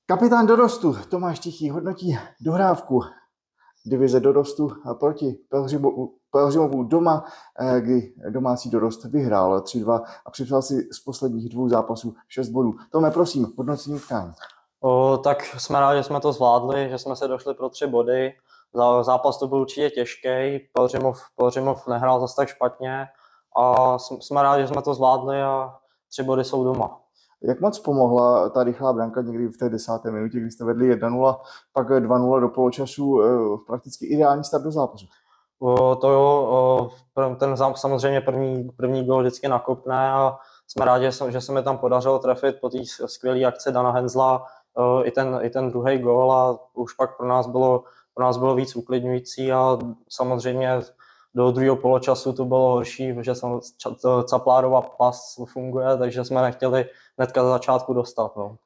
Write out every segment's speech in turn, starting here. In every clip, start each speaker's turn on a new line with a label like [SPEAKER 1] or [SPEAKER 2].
[SPEAKER 1] Kapitán dorostu Tomáš Tichý hodnotí dohrávku divize dorostu proti Pelhřimovu doma, kdy domácí dorost vyhrál 3-2 a připsal si z posledních 2 zápasů 6 bodů. Tome, prosím, hodnocení utkání.
[SPEAKER 2] Tak jsme rádi, že jsme to zvládli, že jsme se došli pro 3 body. Zápas to byl určitě těžký, Pelhřimov nehrál zase tak špatně a jsme rádi, že jsme to zvládli a 3 body jsou doma.
[SPEAKER 1] Jak moc pomohla ta rychlá branka někdy v té 10. minutě, kdy jste vedli 1-0, pak 2-0 do poločasu, prakticky ideální start do zápasu?
[SPEAKER 2] To jo, samozřejmě první gól vždycky nakopne a jsme rádi, že se mi tam podařilo trefit po té skvělé akci Dana Henzla i ten druhý gól a už pak pro nás bylo víc uklidňující a samozřejmě do druhého poločasu to bylo horší, protože Caplárova pas funguje, takže jsme nechtěli hnedka za začátku dostat. No.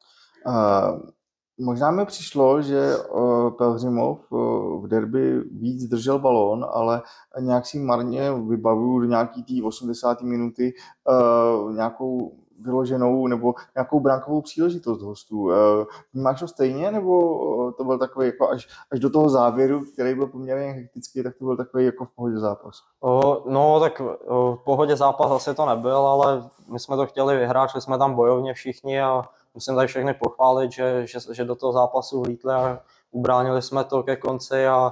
[SPEAKER 1] Možná mi přišlo, že Pelhřimov v derby víc držel balón, ale nějak si marně vybavuju do nějaký té 80. minuty nějakou vyloženou nebo nějakou brankovou příležitost hostů. Máš to stejně, nebo to byl takový jako až do toho závěru, který byl poměrně hektický, tak to byl takový jako v pohodě zápas?
[SPEAKER 2] No, tak v pohodě zápas asi to nebyl, ale my jsme to chtěli vyhrát, šli jsme tam bojovně všichni a musím tady všechny pochválit, že do toho zápasu vlítli a ubránili jsme to ke konci a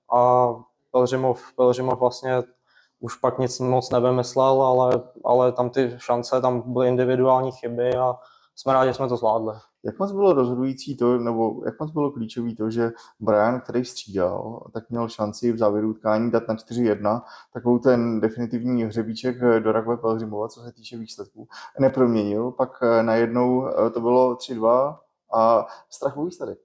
[SPEAKER 2] Pelhřimov vlastně už pak nic moc nevymyslel, ale tam ty šance, tam byly individuální chyby a jsme rádi, že jsme to zvládli.
[SPEAKER 1] Jak moc bylo rozhodující to, nebo jak moc bylo klíčový to, že Brian, který střídal, tak měl šanci v závěru utkání dát na 4-1, takovou ten definitivní hřebíček do rakve Pelhřimova, co se týče výsledků, neproměnil, pak najednou to bylo 3-2 a strachový výsledek.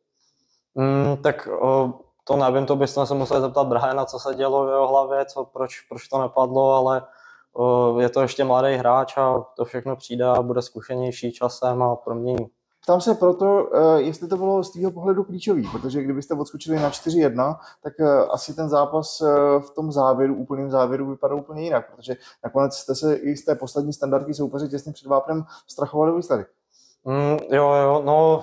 [SPEAKER 2] To nevím, to byste se museli zeptat Briana, co se dělo v jeho hlavě, proč to nepadlo, ale je to ještě mladý hráč a to všechno přijde a bude zkušenější časem a promění.
[SPEAKER 1] Ptám se proto, jestli to bylo z tvého pohledu klíčový, protože kdybyste odskočili na 4-1, tak asi ten zápas v tom závěru, úplným závěru vypadal úplně jinak, protože nakonec jste se i z té poslední standardky soupeře těsně před vápnem strachovali výsledek.
[SPEAKER 2] No,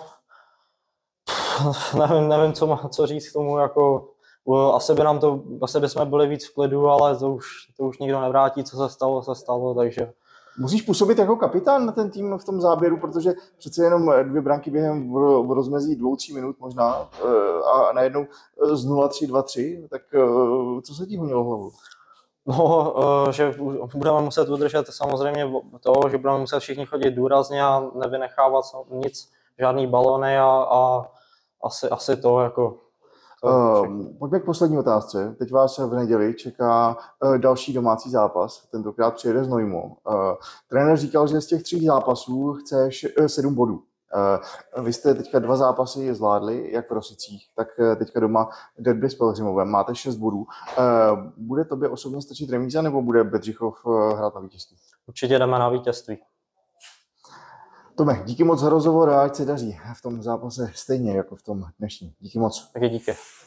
[SPEAKER 2] nevím, co říct k tomu, jako asi bychom byli víc v klidu, ale to už nikdo nevrátí, co se stalo, takže...
[SPEAKER 1] Musíš působit jako kapitán na ten tým v tom záběru, protože přece jenom 2 branky během v rozmezí 2-3 minut možná a najednou z 0-3, 2-3, tak co se ti honilo hlavou?
[SPEAKER 2] No, že budeme muset udržet samozřejmě to, že budeme muset všichni chodit důrazně a nevynechávat nic, žádný balony a asi to jako...
[SPEAKER 1] Pojďme k poslední otázce. Teď vás v neděli čeká další domácí zápas, tentokrát přijede z Nojmo. Trenér říkal, že z těch 3 zápasů chceš 7 bodů. Vy jste teďka 2 zápasy zvládli, jak v Rosicích, tak teďka doma derby s Pelhřimovem. Máte 6 bodů. Bude tobě osobně stačit remíza, nebo bude Bedřichov hrát na vítězství?
[SPEAKER 2] Určitě jdeme na vítězství.
[SPEAKER 1] Tome, díky moc za rozhovor a ať se daří v tom zápase stejně jako v tom dnešním. Díky moc.
[SPEAKER 2] Díky.